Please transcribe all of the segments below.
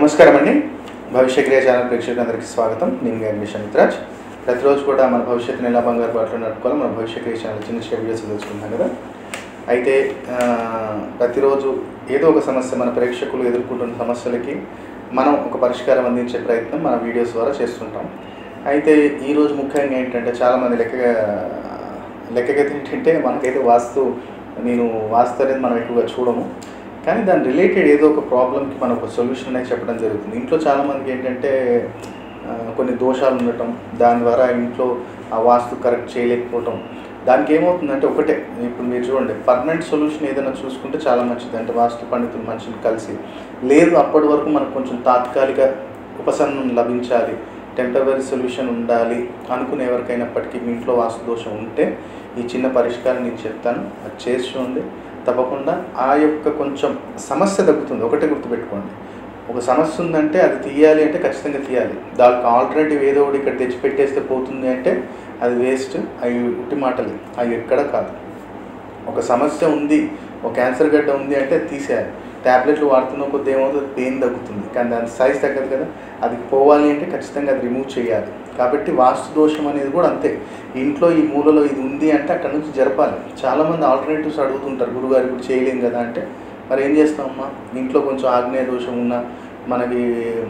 నమస్కారం అండి. భవిష్య క్రియ ఛానల్ ప్రేక్షకులందరికీ స్వాగతం. నేను మిషన్ మిత్రాజ్. ప్రతిరోజు కూడా మన భవిష్యత్తుని ఎలా బంగారు బాటలో నడుపుకోవాలో మన భవిష్య క్రియ ఛానల్ చిన్న చిన్న వీడియోస్ తెలుసుకుంటాం కదా. అయితే ప్రతిరోజు ఏదో ఒక సమస్య మన ప్రేక్షకులు ఎదుర్కొంటున్న సమస్యలకి మనం ఒక పరిష్కారం అందించే ప్రయత్నం మన వీడియోస్ ద్వారా చేస్తుంటాం. అయితే ఈరోజు ముఖ్యంగా ఏంటంటే చాలామంది లెక్కగతి ఏంటంటే మనకైతే వాస్తు అనేది మనం ఎక్కువగా చూడము, కానీ దాని రిలేటెడ్ ఏదో ఒక ప్రాబ్లంకి మనం ఒక సొల్యూషన్ అనేది చెప్పడం జరుగుతుంది. ఇంట్లో చాలామందికి ఏంటంటే కొన్ని దోషాలు ఉండటం, దాని ద్వారా ఇంట్లో ఆ వాస్తు కరెక్ట్ చేయలేకపోవటం. దానికి ఏమవుతుందంటే ఒకటే, ఇప్పుడు మీరు చూడండి, పర్మనెంట్ సొల్యూషన్ ఏదైనా చూసుకుంటే చాలా మంచిది. అంటే వాస్తు పండితులు మనుషులు కలిసి, లేదు అప్పటి వరకు మనకు కొంచెం తాత్కాలిక ఉపశమనం లభించాలి, టెంపరరీ సొల్యూషన్ ఉండాలి అనుకునే ఎవరికైనప్పటికీ మీ ఇంట్లో వాస్తు దోషం ఉంటే ఈ చిన్న పరిష్కారం నేను చెప్తాను, అది చేసి చూడండి. తప్పకుండా ఆ యొక్క కొంచెం సమస్య తగ్గుతుంది. ఒకటే గుర్తుపెట్టుకోండి, ఒక సమస్య ఉందంటే అది తీయాలి అంటే ఖచ్చితంగా తీయాలి. దానికి ఆల్టర్నేటివ్ ఏదో ఒకటి ఇక్కడ తెచ్చిపెట్టేస్తే పోతుంది అంటే అది వేస్ట్. అవి ఉట్టి మాటలు, అవి ఎక్కడ కాదు. ఒక సమస్య ఉంది, ఒక క్యాన్సర్ గడ్డ ఉంది అంటే తీసేయాలి. ట్యాబ్లెట్లు వాడుతున్న కొద్ది ఏమవుతుంది, పెయిన్ తగ్గుతుంది, కానీ దాని సైజ్ తగ్గదు కదా. అది పోవాలి అంటే ఖచ్చితంగా అది రిమూవ్ చేయాలి. కాబట్టి వాస్తు దోషం అనేది కూడా అంతే. ఇంట్లో ఈ మూలలో ఇది ఉంది అంటే అక్కడ నుంచి జరపాలి. చాలామంది ఆల్టర్నేటివ్స్ అడుగుతుంటారు, గురుగారు ఇప్పుడు చేయలేం కదా అంటే. మరి ఏం చేస్తామమ్మా, ఇంట్లో కొంచెం ఆగ్నేయ దోషం ఉన్నా, మనకి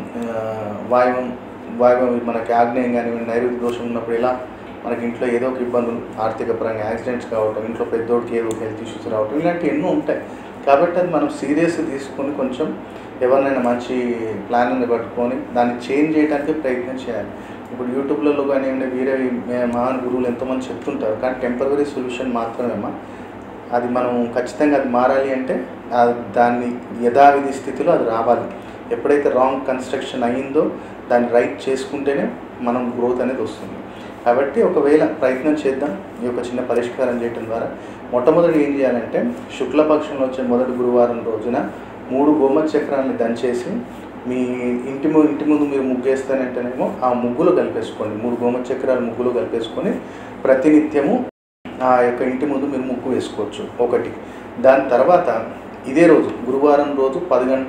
వాయువం మనకి ఆగ్నేయం కానివ్వండి, నైరుతి దోషం ఉన్నప్పుడు ఇలా మనకి ఇంట్లో ఏదో ఒక ఇబ్బందులు, ఆర్థిక పరంగా యాక్సిడెంట్స్ కావటం, ఇంట్లో పెద్దోడికి ఏదో ఒక హెల్త్ ఇష్యూస్ రావటం, ఇలాంటివి ఎన్నో ఉంటాయి. కాబట్టి అది మనం సీరియస్గా తీసుకొని కొంచెం ఎవరినైనా మంచి ప్లాన్ని పట్టుకొని దాన్ని చేంజ్ చేయడానికి ప్రయత్నం చేయాలి. ఇప్పుడు యూట్యూబ్లలో కానివ్వండి, వేరే మహాన్ గురువులు ఎంతోమంది చెప్తుంటారు, కానీ టెంపరరీ సొల్యూషన్ మాత్రమేమా. అది మనం ఖచ్చితంగా అది మారాలి అంటే దాన్ని యథావిధి స్థితిలో అది రావాలి. ఎప్పుడైతే రాంగ్ కన్స్ట్రక్షన్ అయ్యిందో దాన్ని రైట్ చేసుకుంటేనే మనం గ్రోత్ అనేది వస్తుంది. కాబట్టి ఒకవేళ ప్రయత్నం చేద్దాం ఈ యొక్క చిన్న పరిష్కారం చేయడం ద్వారా. మొట్టమొదటి ఏం చేయాలంటే, శుక్లపక్షంలో వచ్చే మొదటి గురువారం రోజున 3 గోమత చక్రాలని దంచేసి మీ ఇంటి ముందు మీరు ముగ్గేస్తానంటేనేమో ఆ ముగ్గులో కలిపేసుకోండి. 3 గోమత చక్రాలు ముగ్గులో కలిపేసుకొని ప్రతినిత్యము ఆ యొక్క ఇంటి ముందు మీరు ముగ్గు వేసుకోవచ్చు ఒకటి. దాని తర్వాత ఇదే రోజు గురువారం రోజు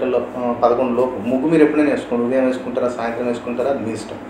11 లోపు ముగ్గు మీరు ఎప్పుడైనా వేసుకోండి. ఉదయం వేసుకుంటారా, సాయంత్రం వేసుకుంటారా, అది మీ ఇష్టం.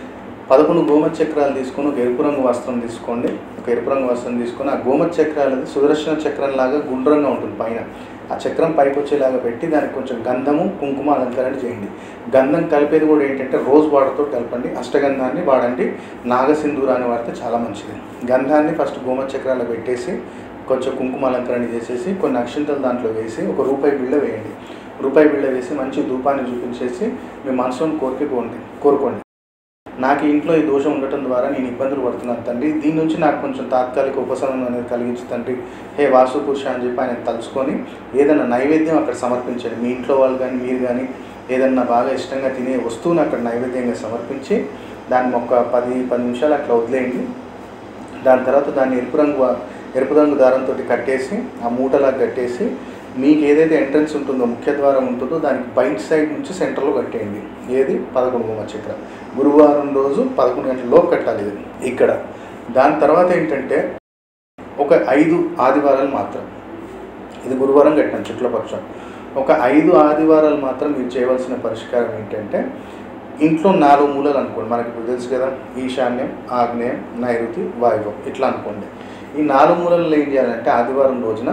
11 గోమత చక్రాలు తీసుకొని ఒక ఎరుపు రంగు వస్త్రం తీసుకోండి. ఒక ఎరుపు రంగు వస్త్రం తీసుకొని ఆ గోమత చక్రాలది సుదర్శన చక్రం లాగా గుండ్రంగా ఉంటుంది పైన. ఆ చక్రం పైకి వచ్చేలాగా పెట్టి దానికి కొంచెం గంధము, కుంకుమ అలంకరణ చేయండి. గంధం కలిపేది కూడా ఏంటంటే రోజ్ వాటర్తో కలపండి. అష్టగంధాన్ని వాడండి. నాగసింధూరాన్ని వాడితే చాలా మంచిది. గంధాన్ని ఫస్ట్ గోమత చక్రాల్లో పెట్టేసి కొంచెం కుంకుమ అలంకరణ చేసేసి కొన్ని అక్షింతలు దాంట్లో వేసి ఒక రూపాయి బిళ్ళ వేయండి. రూపాయి బిళ్ళ వేసి మంచి ధూపాన్ని చూపించేసి మీ మనసును కోరుకోండి. నాకు ఇంట్లో ఈ దోషం ఉండటం ద్వారా నేను ఇబ్బందులు పడుతున్నాను తండ్రి, దీని నుంచి నాకు కొంచెం తాత్కాలిక ఉపశమనం అనేది కలిగించు తండ్రి, హే వాస్తు పురుష అని చెప్పి ఆయన తలుచుకొని ఏదైనా నైవేద్యం అక్కడ సమర్పించండి. మీ ఇంట్లో వాళ్ళు కానీ మీరు కానీ ఏదన్నా బాగా ఇష్టంగా తినే వస్తువుని అక్కడ నైవేద్యంగా సమర్పించి దాన్ని ఒక 10 నిమిషాలు అట్లా వదిలేయండి. దాని తర్వాత దాన్ని ఎరుపు రంగు దారంతో కట్టేసి ఆ మూటలా కట్టేసి మీకు ఏదైతే ఎంట్రన్స్ ఉంటుందో, ముఖ్య ద్వారం ఉంటుందో దానికి బయట సైడ్ నుంచి సెంటర్లో కట్టేయండి. ఏది 11 గోమత చక్రం. గురువారం రోజు 11 గంటల లోపు కట్టాలి ఇది ఇక్కడ. దాని తర్వాత ఏంటంటే ఒక 5 ఆదివారాలు మాత్రం, ఇది గురువారం కట్టాం శుక్లపక్షం, ఒక 5 ఆదివారాలు మాత్రం మీరు చేయవలసిన పరిష్కారం ఏంటంటే, ఇంట్లో 4 మూలలు అనుకోండి. మనకి ఇప్పుడు తెలుసు కదా, ఈశాన్యం, ఆగ్నేయం, నైరుతి, వాయువం ఇట్లా అనుకోండి. ఈ 4 మూలల్లో ఏం చేయాలంటే ఆదివారం రోజున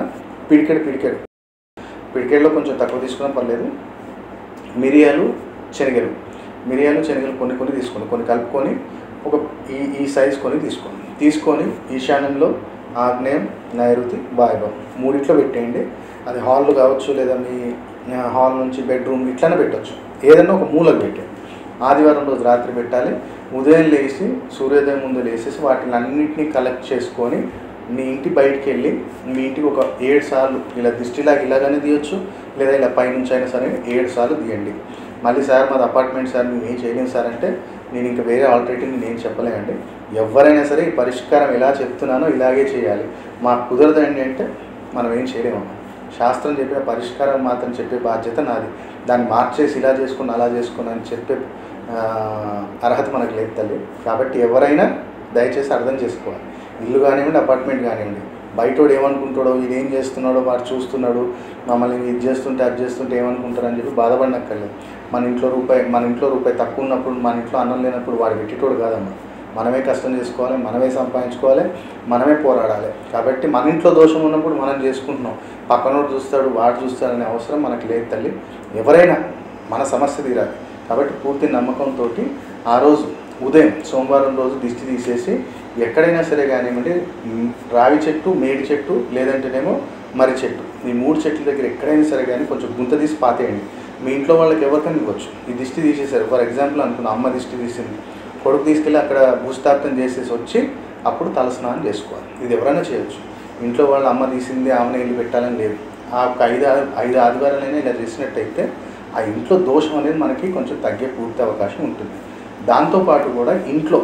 పిడికెడులో కొంచెం తక్కువ తీసుకున్నా పర్లేదు, మిరియాలు శనగలు కొన్ని తీసుకోండి. కొన్ని కలుపుకొని ఒక ఈ సైజ్ తీసుకొని ఈశాన్యంలో, ఆగ్నేయం, నైరుతి, వాయువం 3 పెట్టేయండి. అది హాల్లో కావచ్చు, లేదా మీ హాల్ నుంచి బెడ్రూమ్ ఇట్లానే పెట్టవచ్చు. ఏదన్నా ఒక మూలకు పెట్టండి. ఆదివారం రోజు రాత్రి పెట్టాలి. ఉదయం లేచి సూర్యోదయం ముందు లేచేసి వాటిని అన్నింటినీ కలెక్ట్ చేసుకొని మీ ఇంటి బయటికి వెళ్ళి మీ ఇంటికి ఒక 7 సార్లు ఇలా దిష్టిలాగా ఇలాగనే తీయొచ్చు, లేదా ఇలా పైనుంచి అయినా సరే 7 సార్లు తీయండి. మళ్ళీ సార్ మాది అపార్ట్మెంట్ సార్ మేము ఏం చేయలేము సార్ అంటే, నేను ఇంకా వేరే ఆల్టర్నేటివ్ నేను చెప్పలేనండి. ఎవరైనా సరే ఈ పరిష్కారం ఎలా చెప్తున్నానో ఇలాగే చేయాలి. మాకు కుదరదండి అంటే మనం ఏం చేయలేము. శాస్త్రం చెప్పిన పరిష్కారం మాత్రం చెప్పే బాధ్యత నాది. దాన్ని మార్చేసి ఇలా చేసుకుని అలా చేసుకుని అని చెప్పే అర్హత మనకు లేదు తల్లి. కాబట్టి ఎవరైనా దయచేసి అర్థం చేసుకోవాలి. ఇల్లు కానివ్వండి, అపార్ట్మెంట్ కానివ్వండి, బయటోడు ఏమనుకుంటాడో, ఇది ఏం చేస్తున్నాడో వాడు చూస్తున్నాడు, మమ్మల్ని ఇది చేస్తుంటే అది చేస్తుంటే ఏమనుకుంటారని చెప్పి బాధపడనక్కర్లేదు. మన ఇంట్లో రూపాయి తక్కువ ఉన్నప్పుడు, మన ఇంట్లో అన్నం లేనప్పుడు వాడు పెట్టేటోడు కాదమ్మా. మనమే కష్టం చేసుకోవాలి, మనమే సంపాదించుకోవాలి, మనమే పోరాడాలి. కాబట్టి మన ఇంట్లో దోషం ఉన్నప్పుడు మనం చేసుకుంటున్నాం, పక్కనోడు చూస్తాడు వాడు చూస్తాడనే అవసరం మనకు లేదు తల్లి. ఎవరైనా మన సమస్య తీరాలి. కాబట్టి పూర్తి నమ్మకంతో ఆ రోజు ఉదయం సోమవారం రోజు దిష్టి తీసేసి ఎక్కడైనా సరే కానివ్వండి, రావి చెట్టు, మేడి చెట్టు, లేదంటేనేమో మర్రి చెట్టు, ఈ 3 చెట్ల దగ్గర ఎక్కడైనా సరే కానీ కొంచెం గుంత తీసి పాతేయండి. మీ ఇంట్లో వాళ్ళకి ఎవరికైనా ఇవ్వచ్చు. ఈ దిష్టి తీసేశారు, ఫర్ ఎగ్జాంపుల్ అనుకున్న అమ్మ దిష్టి తీసింది, కొడుకు తీసుకెళ్ళి అక్కడ భూస్థాపితం చేసేసి వచ్చి అప్పుడు తలస్నానం చేసుకోవాలి. ఇది ఎవరైనా చేయొచ్చు. ఇంట్లో వాళ్ళ అమ్మ తీసింది ఆమెను ఇల్లు పెట్టాలని లేదు. ఆ ఒక 5 ఆదివారాలైనా ఇలా చేసినట్టయితే ఆ ఇంట్లో దోషం అనేది మనకి కొంచెం తగ్గే పూర్తి అవకాశం ఉంటుంది. దాంతోపాటు కూడా ఇంట్లో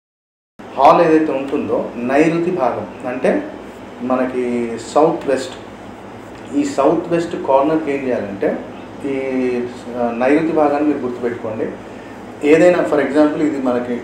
హాల్ ఏదైతే ఉంటుందో నైరుతి భాగం అంటే మనకి సౌత్ వెస్ట్, ఈ సౌత్ వెస్ట్ కార్నర్కి ఏం చేయాలంటే ఈ నైరుతి భాగాన్ని మీరు గుర్తుపెట్టుకోండి. ఏదైనా ఫర్ ఎగ్జాంపుల్ ఇది మనకి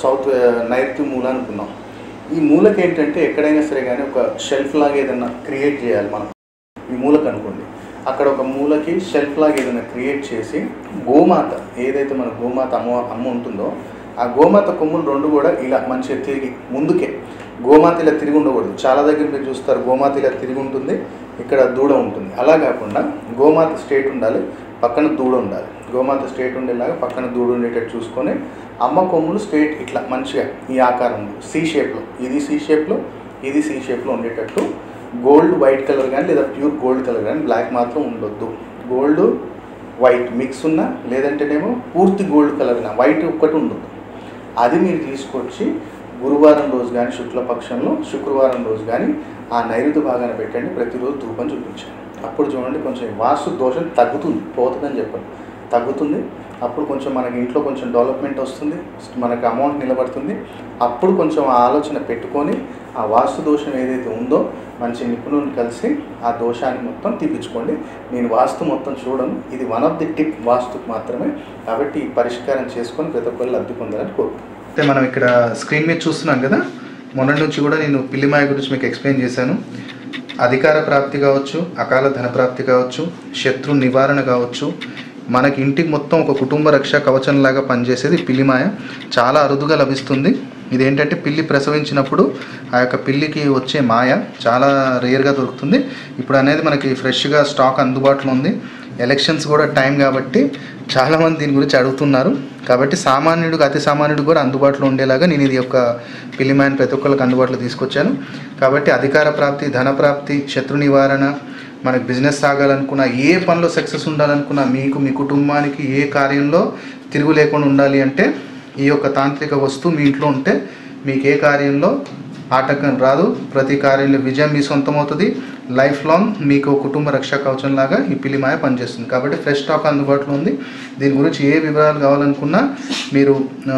నైరుతి మూల అనుకున్నాం. ఈ మూలకి ఏంటంటే ఎక్కడైనా సరే కానీ ఒక షెల్ఫ్ లాగా ఏదైనా క్రియేట్ చేయాలి మనం. ఈ మూలకు అనుకోండి, అక్కడ ఒక మూలకి షెల్ఫ్ లాగా ఏదైనా క్రియేట్ చేసి గోమాత ఏదైతే మన గోమాత అమ్మ ఉంటుందో ఆ గోమాత కొమ్ములు 2 కూడా ఇలా మంచిగా తిరిగి ముందుకే, గోమాత ఇలా తిరిగి ఉండకూడదు. చాలా దగ్గర మీరు చూస్తారు గోమాత ఇలా తిరిగి ఉంటుంది, ఇక్కడ దూడ ఉంటుంది. అలా కాకుండా గోమాత స్ట్రేట్ ఉండాలి, పక్కన దూడ ఉండాలి. గోమాత స్ట్రేట్ ఉండేలాగా పక్కన దూడ ఉండేటట్టు చూసుకొని అమ్మ కొమ్ములు స్ట్రేట్ ఇట్లా మంచిగా ఈ ఆకారంలో సి షేప్లో, ఇది సి షేప్లో, ఇది సి షేప్లో ఉండేటట్టు గోల్డ్ వైట్ కలర్ కానీ లేదా ప్యూర్ గోల్డ్ కలర్ కానీ, బ్లాక్ మాత్రం ఉండొద్దు. గోల్డ్ వైట్ మిక్స్ ఉన్నా, లేదంటేనేమో పూర్తి గోల్డ్ కలర్ అయినా వైట్ ఒక్కటి ఉండదు. అది మీరు తీసుకొచ్చి గురువారం రోజు కానీ శుక్లపక్షంలో శుక్రవారం రోజు కానీ ఆ నైరుతి భాగాన్ని పెట్టండి. ప్రతిరోజు ధూపం చూపించండి. అప్పుడు చూడండి కొంచెం వాస్తు దోషం తగ్గుతుంది, పోతుందని చెప్పండి, తగ్గుతుంది. అప్పుడు కొంచెం మనకి ఇంట్లో కొంచెం డెవలప్మెంట్ వస్తుంది, మనకి అమౌంట్ నిలబడుతుంది. అప్పుడు కొంచెం ఆలోచన పెట్టుకొని ఆ వాస్తు దోషం ఏదైతే ఉందో మంచి నిపుణులను కలిసి ఆ దోషాన్ని మొత్తం తీపించుకోండి. నేను వాస్తు మొత్తం చూడను, ఇది వన్ ఆఫ్ ది టిప్ వాస్తుకు మాత్రమే. కాబట్టి ఈ పరిష్కారం చేసుకొని ప్రతి ఒక్కళ్ళు లబ్ధి పొందాలని కోరుకుంటున్నాను. అయితే మనం ఇక్కడ స్క్రీన్ మీద చూస్తున్నాం కదా, మొన్నటి నుంచి కూడా నేను పిల్లిమాయ గురించి మీకు ఎక్స్ప్లెయిన్ చేశాను. అధికార ప్రాప్తి కావచ్చు, అకాల ధన ప్రాప్తి కావచ్చు, శత్రు నివారణ కావచ్చు, మనకి ఇంటికి మొత్తం ఒక కుటుంబ రక్ష కవచంలాగా పనిచేసేది పిల్లిమాయ. చాలా అరుదుగా లభిస్తుంది. ఇదేంటంటే పిల్లి ప్రసవించినప్పుడు ఆ యొక్క పిల్లికి వచ్చే మాయ చాలా రేర్గా దొరుకుతుంది. ఇప్పుడు అనేది మనకి ఫ్రెష్గా స్టాక్ అందుబాటులో ఉంది. ఎలక్షన్స్ కూడా టైం కాబట్టి చాలామంది దీని గురించి అడుగుతున్నారు. కాబట్టి సామాన్యుడికి అతి సామాన్యుడికి కూడా అందుబాటులో ఉండేలాగా నేను ఇది యొక్క పిల్లిమాయని ప్రతి ఒక్కరికి అందుబాటులో తీసుకొచ్చాను. కాబట్టి అధికార ప్రాప్తి, ధన ప్రాప్తి, శత్రు నివారణ, మనకు బిజినెస్ సాగాలనుకున్నా, ఏ పనిలో సక్సెస్ ఉండాలనుకున్నా, మీకు మీ కుటుంబానికి ఏ కార్యంలో తిరుగు లేకుండా ఉండాలి అంటే ఈ యొక్క తాంత్రిక వస్తువు మీ ఇంట్లో ఉంటే మీకు ఏ కార్యంలో ఆటంకం రాదు, ప్రతి కార్యంలో విజయం మీ సొంతమవుతుంది. లైఫ్ లాంగ్ మీకు కుటుంబ రక్షా కవచంలాగా ఈ పిల్లిమాయ పనిచేస్తుంది. కాబట్టి ఫ్రెష్ స్టాక్ అందుబాటులో ఉంది. దీని గురించి ఏ వివరాలు కావాలనుకున్నా మీరు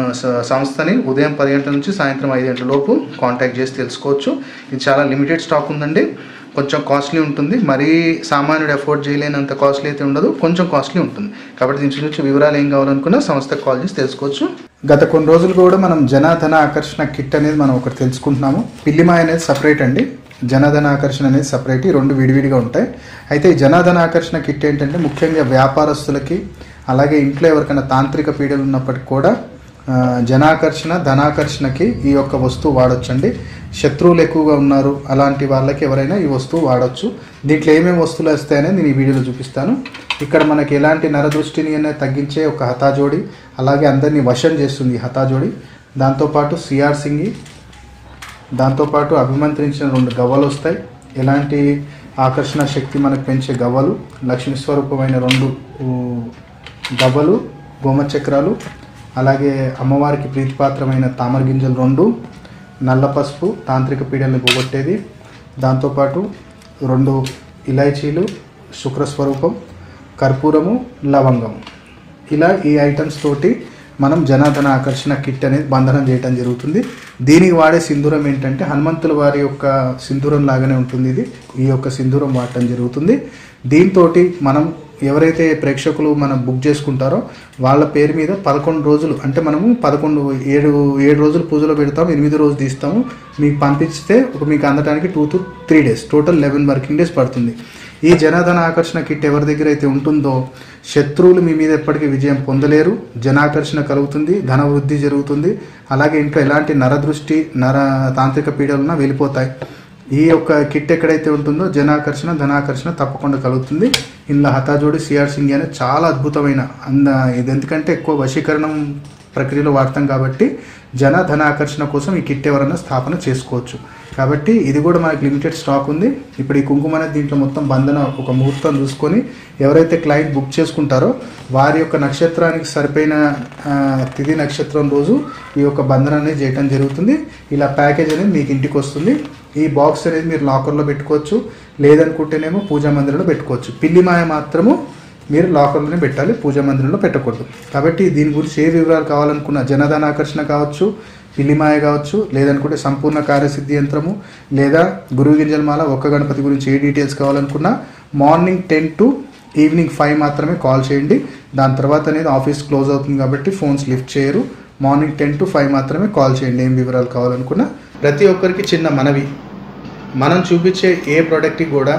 సంస్థని ఉదయం 10 గంటల నుంచి సాయంత్రం 5 గంటల లోపు కాంటాక్ట్ చేసి తెలుసుకోవచ్చు. ఇది చాలా లిమిటెడ్ స్టాక్ ఉందండి, కొంచెం కాస్ట్లీ ఉంటుంది. మరీ సామాన్యుడు అఫోర్డ్ చేయలేనంత కాస్ట్లీ అయితే ఉండదు, కొంచెం కాస్ట్లీ ఉంటుంది. కాబట్టి దీని గురించి వివరాలు ఏం కావాలనుకున్నా సంస్థకు కాల్ చేసి తెలుసుకోవచ్చు. గత కొన్ని రోజులు కూడా మనం జనధన ఆకర్షణ కిట్ అనేది మనం ఒకటి తెలుసుకుంటున్నాము. పిల్లిమాయ అనేది సపరేట్ అండి, జనధన ఆకర్షణ అనేది సపరేట్, ఈ 2 విడివిడిగా ఉంటాయి. అయితే ఈ జనధన ఆకర్షణ కిట్ ఏంటంటే ముఖ్యంగా వ్యాపారస్తులకి, అలాగే ఇంట్లో ఎవరికైనా తాంత్రిక పీడలు ఉన్నప్పటికీ కూడా జనాకర్షణ, ధనాకర్షణకి ఈ యొక్క వస్తువు వాడొచ్చండి. శత్రువులు ఎక్కువగా ఉన్నారు అలాంటి వాళ్ళకి ఎవరైనా ఈ వస్తువు వాడచ్చు. దీంట్లో ఏమేమి వస్తువులు వస్తాయనేది నేను ఈ వీడియోలో చూపిస్తాను. ఇక్కడ మనకి ఎలాంటి నరదృష్టిని అనేది తగ్గించే ఒక హతాజోడి, అలాగే అందరినీ వశం చేస్తుంది ఈ హతాజోడి. దాంతోపాటు సిఆర్ సింగి, దాంతోపాటు అభిమంత్రించిన 2 గవ్వలు వస్తాయి. ఎలాంటి ఆకర్షణ శక్తి మనకు పెంచే గవ్వలు, లక్ష్మీ స్వరూపమైన 2 గవ్వలు, గోమచక్రాలు, అలాగే అమ్మవారికి ప్రీతిపాత్రమైన తామర గింజలు 2, నల్ల పసుపు తాంత్రిక పీడల్ని పోగొట్టేది, దాంతోపాటు 2 ఇలాచీలు, శుక్రస్వరూపం, కర్పూరము, లవంగం. ఇలా ఈ ఐటమ్స్ తోటి మనం జనాధన ఆకర్షణ కిట్ అనేది బంధనం చేయడం జరుగుతుంది. దీనికి వాడే సింధూరం ఏంటంటే హనుమంతుల వారి యొక్క సింధూరం లాగానే ఉంటుంది ఇది. ఈ యొక్క సింధూరం వాడటం జరుగుతుంది. దీంతో మనం ఎవరైతే ప్రేక్షకులు మనం బుక్ చేసుకుంటారో వాళ్ళ పేరు మీద 11 రోజులు, అంటే మనము 7 రోజులు పూజలో పెడతాము, 8 రోజు తీస్తాము, మీకు పంపిస్తే మీకు అందడానికి 2 to 3 days, total 11 working days పడుతుంది. ఈ జనధన ఆకర్షణ కిట్ ఎవరి దగ్గర అయితే ఉంటుందో శత్రువులు మీ మీద ఎప్పటికీ విజయం పొందలేరు, జనాకర్షణ కలుగుతుంది, ధన వృద్ధి జరుగుతుంది, అలాగే ఇంకా ఎలాంటి నరదృష్టి తాంత్రిక పీడలున్నా వెళ్ళిపోతాయి. ఈ యొక్క కిట్ ఎక్కడైతే ఉంటుందో జనాకర్షణ ధనాకర్షణ తప్పకుండా కలుగుతుంది. ఇందులో హతాజోడి సిఆర్ సింగ్ అనేది చాలా అద్భుతమైన ఇది, ఎందుకంటే ఎక్కువ వశీకరణం ప్రక్రియలో వాడతాం కాబట్టి ధనాకర్షణ కోసం ఈ కిట్ ఎవరైనా స్థాపన చేసుకోవచ్చు. కాబట్టి ఇది కూడా మనకి లిమిటెడ్ స్టాక్ ఉంది. ఇప్పుడు ఈ కుంకుమ అనేది దీంట్లో మొత్తం బంధన ఒక ముహూర్తం చూసుకొని ఎవరైతే క్లయింట్ బుక్ చేసుకుంటారో వారి యొక్క నక్షత్రానికి సరిపోయిన తిథి నక్షత్రం రోజు ఈ యొక్క బంధన అనేది చేయడం జరుగుతుంది. ఇలా ప్యాకేజ్ అనేది మీకు ఇంటికి వస్తుంది. ఈ బాక్స్ అనేది మీరు లాకర్లో పెట్టుకోవచ్చు, లేదనుకుంటేనేమో పూజా మందిరంలో పెట్టుకోవచ్చు. పిల్లిమాయ మాత్రము మీరు లాకర్లోనే పెట్టాలి, పూజా మందిరంలో పెట్టకూడదు. కాబట్టి దీని గురించి ఏ వివరాలు కావాలనుకున్న జనధనాకర్షణ కావచ్చు, పిల్లిమాయ కావచ్చు, లేదనుకుంటే సంపూర్ణ కార్యసిద్ధి యంత్రము, లేదా గురువు గింజలమాల, ఒక్క గణపతి గురించి ఏ డీటెయిల్స్ కావాలనుకున్నా మార్నింగ్ 10 to ఈవినింగ్ 5 మాత్రమే కాల్ చేయండి. దాని తర్వాత అనేది ఆఫీస్ క్లోజ్ అవుతుంది కాబట్టి ఫోన్స్ లిఫ్ట్ చేయరు. మార్నింగ్ 10 to 5 మాత్రమే కాల్ చేయండి ఏం వివరాలు కావాలనుకున్నా. ప్రతి ఒక్కరికి చిన్న మనవి, మనం చూపించే ఏ ప్రోడక్ట్కి కూడా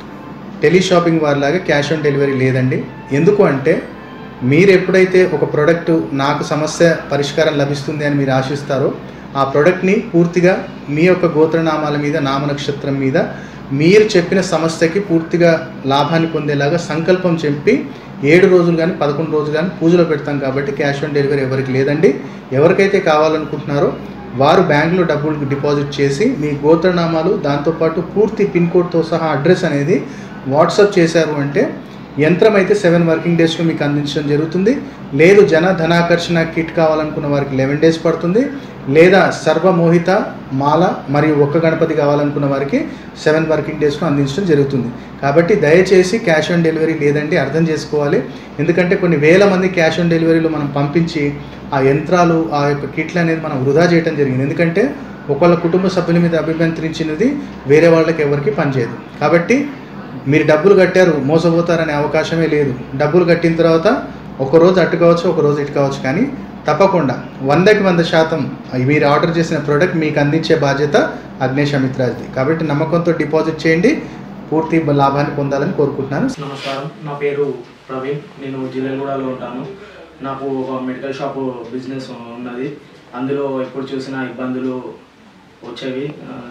టెలిషాపింగ్ వారిలాగా క్యాష్ ఆన్ డెలివరీ లేదండి. ఎందుకు అంటే మీరు ఎప్పుడైతే ఒక ప్రోడక్ట్ నాకు సమస్య పరిష్కారం లభిస్తుంది అని మీరు ఆశిస్తారో ఆ ప్రోడక్ట్ని పూర్తిగా మీ యొక్క గోత్రనామాల మీద, నామ నక్షత్రం మీద మీరు చెప్పిన సమస్యకి పూర్తిగా లాభాన్ని పొందేలాగా సంకల్పం చెప్పి 7 రోజులు కానీ 11 రోజులు కానీ పూజలో పెడతాం కాబట్టి క్యాష్ ఆన్ డెలివరీ ఎవరికి లేదండి. ఎవరికైతే కావాలనుకుంటున్నారో వారు బ్యాంకులో డబ్బులు డిపాజిట్ చేసి మీ గోత్రనామాలు దాంతోపాటు పూర్తి పిన్ కోడ్తో సహా అడ్రస్ అనేది వాట్సాప్ చేశారు అంటే యంత్రం అయితే 7 వర్కింగ్ డేస్లో మీకు అందించడం జరుగుతుంది. లేదు ధనాకర్షణ కిట్ కావాలనుకున్న వారికి 11 days పడుతుంది, లేదా సర్వమోహిత మాల మరియు ఒక్క గణపతి కావాలనుకున్న వారికి 7 వర్కింగ్ డేస్లో అందించడం జరుగుతుంది. కాబట్టి దయచేసి క్యాష్ ఆన్ డెలివరీ లేదండి, అర్థం చేసుకోవాలి. ఎందుకంటే కొన్ని వేల మంది క్యాష్ ఆన్ డెలివరీలో మనం పంపించి ఆ యంత్రాలు ఆ యొక్క కిట్లు అనేది మనం వృధా చేయడం జరిగింది. ఎందుకంటే ఒకళ్ళ కుటుంబ సభ్యుల మీద అభిమంత్రించినది వేరే వాళ్ళకి ఎవరికి పనిచేయదు. కాబట్టి మీరు డబ్బులు కట్టారు మోసపోతారనే అవకాశమే లేదు. డబ్బులు కట్టిన తర్వాత ఒకరోజు అటు కావచ్చు, ఒకరోజు ఇటు కావచ్చు, కానీ తప్పకుండా 100కి 100% మీరు ఆర్డర్ చేసిన ప్రోడక్ట్ మీకు అందించే బాధ్యత అగ్నేష్ అమిత్రాజ్ది. కాబట్టి నమ్మకంతో డిపాజిట్ చేయండి, పూర్తి లాభాన్ని పొందాలని కోరుకుంటున్నాను. నమస్కారం, నా పేరు ప్రవీణ్, నేను జిల్లెగూడలో ఉంటాను. నాకు ఒక మెడికల్ షాప్ బిజినెస్ ఉన్నది. అందులో ఎప్పుడు చూసినా ఇబ్బందులు వచ్చేవి,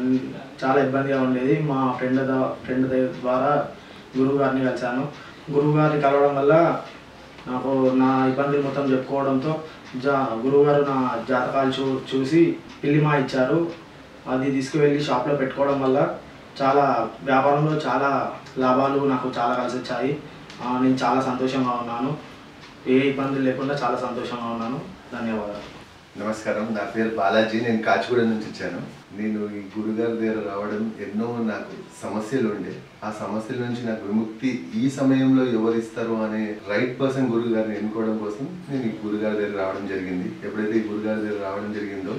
చాలా ఇబ్బందిగా ఉండేది. మా ఫ్రెండ్ ద్వారా గురువు గారిని కలిశాను. గురువు గారిని కలవడం వల్ల నాకు నా ఇబ్బందులు మొత్తం చెప్పుకోవడంతో గురువుగారు నా జాతకాలు చూసి పిల్లిమా ఇచ్చారు. అది తీసుకువెళ్ళి షాప్లో పెట్టుకోవడం వల్ల చాలా వ్యాపారంలో చాలా లాభాలు నాకు చాలా కలిసి వచ్చాయి. నేను చాలా సంతోషంగా ఉన్నాను, ఏ ఇబ్బందులు లేకుండా చాలా సంతోషంగా ఉన్నాను. ధన్యవాదాలు. నమస్కారం, నా పేరు బాలాజీ, నేను కాచిగూడ నుంచి వచ్చాను. నేను ఈ గురుగారి దగ్గర రావడం ఎన్నో నాకు సమస్యలు ఉండే, ఆ సమస్యల నుంచి నాకు విముక్తి ఈ సమయంలో ఎవరిస్తారు అనే రైట్ పర్సన్ గురువు గారిని ఎన్నుకోవడం కోసం నేను ఈ గురుగారి దగ్గర రావడం జరిగింది. ఎప్పుడైతే ఈ గురుగారి దగ్గర రావడం జరిగిందో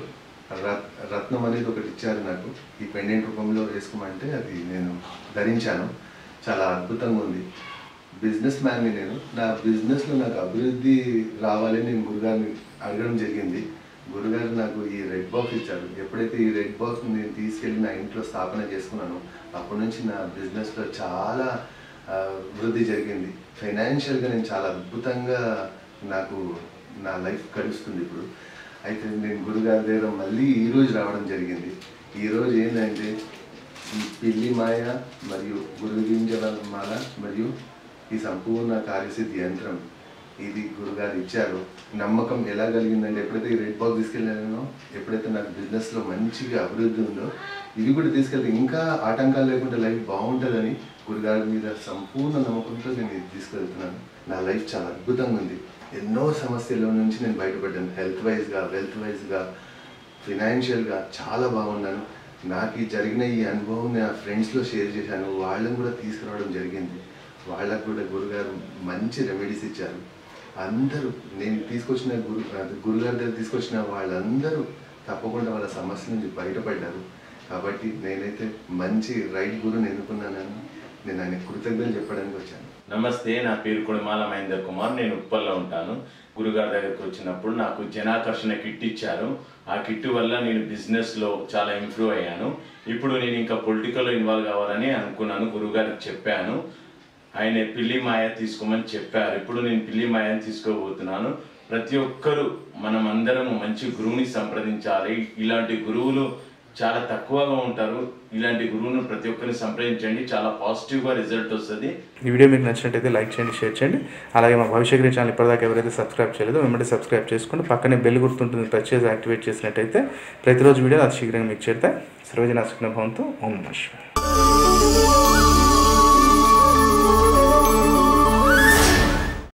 రత్నం అనేది ఒకటి ఇచ్చారు నాకు, ఈ పెండెంట్ రూపంలో వేసుకోమంటే అది నేను ధరించాను. చాలా అద్భుతంగా ఉంది. బిజినెస్ మ్యాన్ని నేను, నా బిజినెస్లో నాకు అభివృద్ధి రావాలని నేను గురుగారిని అడగడం జరిగింది. గురుగారు నాకు ఈ రెడ్ బాక్స్ ఇచ్చారు. ఎప్పుడైతే ఈ రెడ్ బాక్స్ నేను తీసుకెళ్ళి నా ఇంట్లో స్థాపన చేసుకున్నానో అప్పటి నుంచి నా బిజినెస్లో చాలా వృద్ధి జరిగింది. ఫైనాన్షియల్గా నేను చాలా అద్భుతంగా నాకు నా లైఫ్ గడుస్తుంది ఇప్పుడు. అయితే నేను గురుగారి దగ్గర మళ్ళీ ఈరోజు రావడం జరిగింది. ఈరోజు ఏంటంటే ఈ పిల్లి మాయ మరియు గురువు గింజల మాల మరియు ఈ సంపూర్ణ కార్యసిద్ధి యంత్రం ఇది గురుగారు ఇచ్చారు. నమ్మకం ఎలా కలిగిందంటే ఎప్పుడైతే ఈ రెడ్ బాక్స్ తీసుకెళ్ళానో, ఎప్పుడైతే నాకు బిజినెస్లో మంచిగా అభివృద్ధి ఉందో ఇవి కూడా తీసుకెళ్తే ఇంకా ఆటంకాలు లేకుండా లైఫ్ బాగుంటుందని గురుగారి మీద సంపూర్ణ నమ్మకంతో నేను ఇది తీసుకెళ్తున్నాను. నా లైఫ్ చాలా అద్భుతంగా ఉంది. ఎన్నో సమస్యల నుంచి నేను బయటపడ్డాను. హెల్త్ వైజ్గా, వెల్త్ వైజ్గా, ఫినాన్షియల్గా చాలా బాగున్నాను. నాకు ఈ జరిగిన ఈ అనుభవం నా ఫ్రెండ్స్లో షేర్ చేశాను, వాళ్ళని కూడా తీసుకురావడం జరిగింది. వాళ్ళకు కూడా గురుగారు మంచి రెమెడీస్ ఇచ్చారు. అందరూ నేను తీసుకొచ్చిన గురుగారి దగ్గర తీసుకొచ్చిన వాళ్ళందరూ తప్పకుండా వాళ్ళ సమస్య నుంచి బయటపడ్డారు. కాబట్టి నేనైతే మంచి రైట్ గురుని ఎన్నుకున్నానని నేను ఆయన కృతజ్ఞతలు చెప్పడానికి వచ్చాను. నమస్తే, నా పేరు కొడిమాల మహేందర్ కుమార్. నేను ఉప్పల్లో ఉంటాను. గురుగారి దగ్గరికి వచ్చినప్పుడు నాకు జనాకర్షణ కిట్ ఇచ్చారు. ఆ కిట్ వల్ల నేను బిజినెస్లో చాలా ఇంప్రూవ్ అయ్యాను. ఇప్పుడు నేను ఇంకా పొలిటికల్లో ఇన్వాల్వ్ కావాలని అనుకున్నాను. గురుగారికి చెప్పాను. ఆయన పిల్లి మాయ తీసుకోమని చెప్పారు. ఇప్పుడు నేను పిల్లి మాయని తీసుకోబోతున్నాను. ప్రతి ఒక్కరూ మనం అందరము మంచి గురువుని సంప్రదించాలి. ఇలాంటి గురువులు చాలా తక్కువగా ఉంటారు. ఇలాంటి గురువును ప్రతి ఒక్కరిని సంప్రదించండి, చాలా పాజిటివ్గా రిజల్ట్ వస్తుంది. ఈ వీడియో మీకు నచ్చినట్టయితే లైక్ చేయండి, షేర్ చేయండి. అలాగే మా భవిష్యత్ ఛానల్ ఇప్పటిదాకా ఎవరైతే సబ్స్క్రైబ్ చేయలేదో వెంబడి సబ్స్క్రైబ్ చేసుకుని పక్కనే బెల్ గుర్తుంటుంది, టచ్ చేసి యాక్టివేట్ చేసినట్టయితే ప్రతిరోజు వీడియో అతి శీఘ్రంగా మీకు చేరుతాయి. సర్వజన సుఖినో భవంతు. ఓం నమః శివాయ.